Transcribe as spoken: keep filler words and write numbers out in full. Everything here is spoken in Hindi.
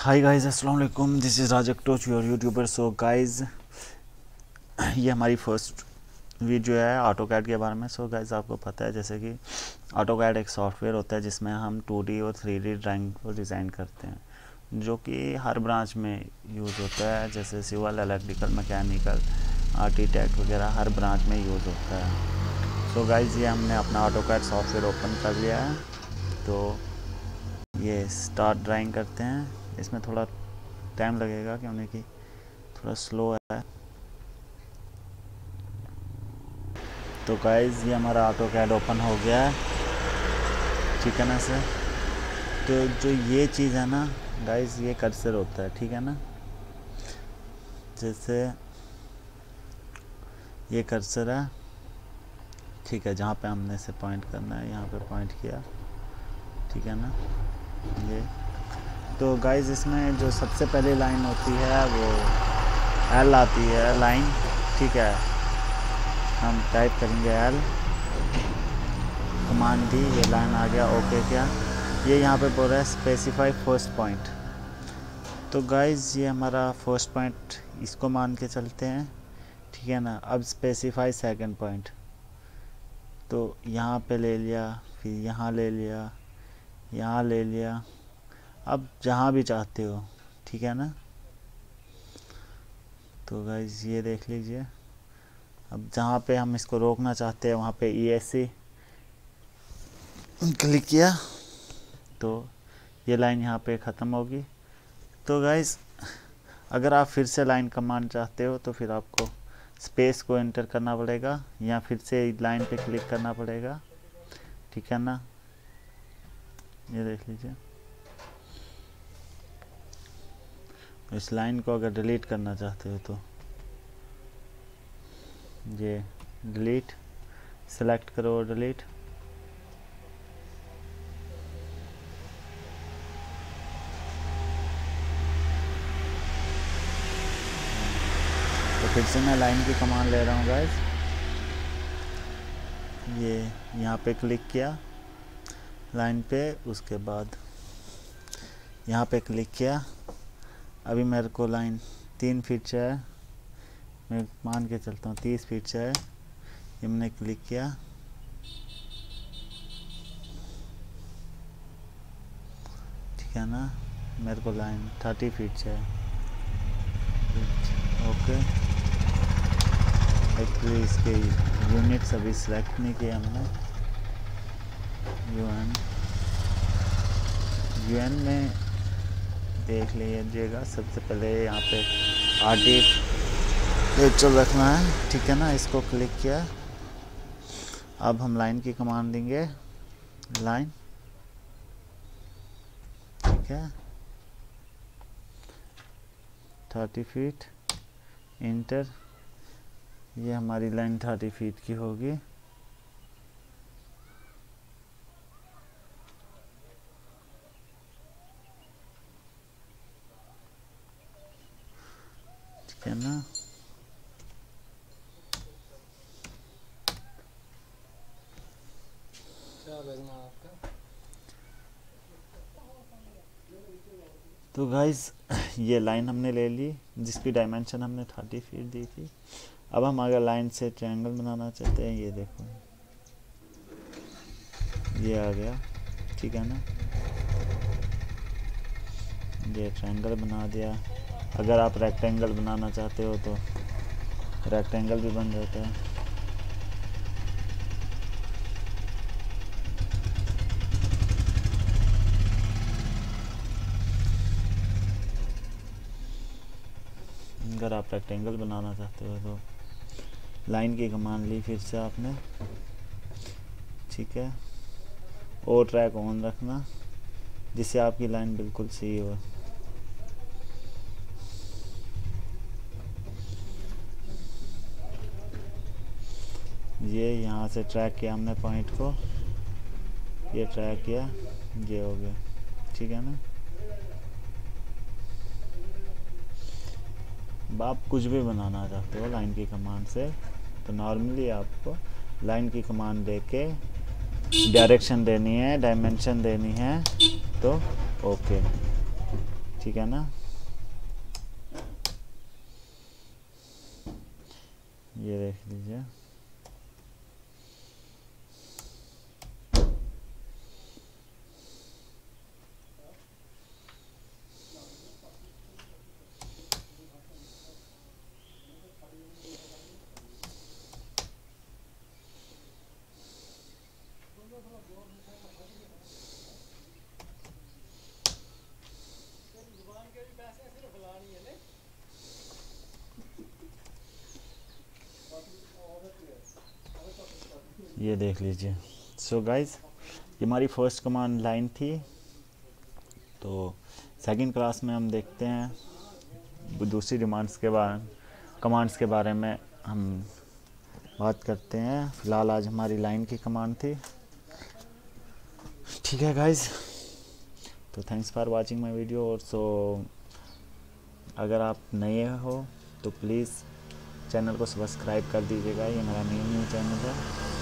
हाय गाइस, अस्सलाम वालेकुम। दिस इज़ राजक टोच, योर यूट्यूबर। सो गाइस, ये हमारी फर्स्ट वीडियो है ऑटो कैड के बारे में। सो so गाइस, आपको पता है जैसे कि ऑटो कैड एक सॉफ्टवेयर होता है जिसमें हम टू डी और थ्री डी ड्राइंग को डिज़ाइन करते हैं, जो कि हर ब्रांच में यूज़ होता है, जैसे सिविल, इलेक्ट्रिकल, मैकेनिकल, आर्किटेक्ट वगैरह हर ब्रांच में यूज़ होता है। सो so गाइस, ये हमने अपना ऑटो कैड सॉफ्टवेयर ओपन कर लिया है। तो ये स्टार्ट ड्राइंग करते हैं। इसमें थोड़ा टाइम लगेगा क्योंकि कि थोड़ा स्लो है। तो गाइस, ये हमारा ऑटो कैड ओपन हो गया है, ठीक है ना सर। तो जो ये चीज़ है ना गाइस, ये कर्सर होता है, ठीक है ना। जैसे ये कर्सर है, ठीक है, जहाँ पे हमने से पॉइंट करना है यहाँ पे पॉइंट किया, ठीक है ना। ये तो गाइस, इसमें जो सबसे पहली लाइन होती है वो एल आती है लाइन, ठीक है। हम टाइप करेंगे एल, कमांड दी, ये लाइन आ गया। ओके क्या ये यहाँ पे बोल रहा है स्पेसिफाई फर्स्ट पॉइंट। तो गाइस, ये हमारा फर्स्ट पॉइंट, इसको मान के चलते हैं, ठीक है ना। अब स्पेसिफाई सेकंड पॉइंट, तो यहाँ पे ले लिया, फिर यहाँ ले लिया, यहाँ ले लिया, अब जहाँ भी चाहते हो, ठीक है ना। तो गाइस, ये देख लीजिए, अब जहाँ पे हम इसको रोकना चाहते हैं वहाँ पे ई एस सी क्लिक किया, तो ये लाइन यहाँ पे ख़त्म होगी। तो गाइस, अगर आप फिर से लाइन कमांड चाहते हो तो फिर आपको स्पेस को एंटर करना पड़ेगा या फिर से लाइन पे क्लिक करना पड़ेगा, ठीक है ना। ये देख लीजिए, इस लाइन को अगर डिलीट करना चाहते हो तो ये डिलीट सेलेक्ट करो और डिलीट। तो फिर से मैं लाइन की कमांड ले रहा हूँ गाइस। ये यहाँ पे क्लिक किया लाइन पे, उसके बाद यहाँ पे क्लिक किया। अभी मेरे को लाइन तीन फीट से है, मैं मान के चलता हूँ तीस फीट से है। ये मैंने क्लिक किया, ठीक है ना। मेरे को लाइन थर्टी फीट से है, ओके। एक्चुअली इसके यूनिट्स अभी सिलेक्ट नहीं किए हमने। यूएन यूएन में देख लीजिएगा, सबसे पहले यहाँ पे आर डी चल रखना है, ठीक है ना। इसको क्लिक किया, अब हम लाइन की कमांड देंगे, लाइन, ठीक है, थर्टी फीट इंटर। ये हमारी लाइन थर्टी फीट की होगी, ठीक है ना। तो गाइस, ये लाइन हमने ले ली जिसकी डायमेंशन हमने थर्टी फीट दी थी। अब हम अगर लाइन से ट्रायंगल बनाना चाहते हैं, ये देखो ये आ गया, ठीक है ना। ये ट्रायंगल बना दिया। अगर आप रेक्टेंगल बनाना चाहते हो तो रेक्टेंगल भी बन जाता है। अगर आप रेक्टेंगल बनाना चाहते हो तो लाइन की कमांड ली फिर से आपने, ठीक है। और ट्रैक ऑन रखना जिससे आपकी लाइन बिल्कुल सही हो। ये यहाँ से ट्रैक किया हमने पॉइंट को, ये ट्रैक किया, ये हो गया, ठीक है ना। आप कुछ भी बनाना चाहते हो लाइन की कमांड से, तो नॉर्मली आपको लाइन की कमांड देके डायरेक्शन देनी है, डायमेंशन देनी है, तो ओके। ठीक है ना। ये देख लीजिए, ये देख लीजिए। सो गाइस, ये हमारी फर्स्ट कमांड लाइन थी। तो सेकंड क्लास में हम देखते हैं दूसरी डिमांड्स के बारे कमांड्स के बारे में हम बात करते हैं। फ़िलहाल आज हमारी लाइन की कमांड थी। ठीक है गाइस, तो thanks for watching my video. और सो अगर आप नए हो तो प्लीज़ चैनल को सब्सक्राइब कर दीजिएगा। ये मेरा न्यू न्यू चैनल है।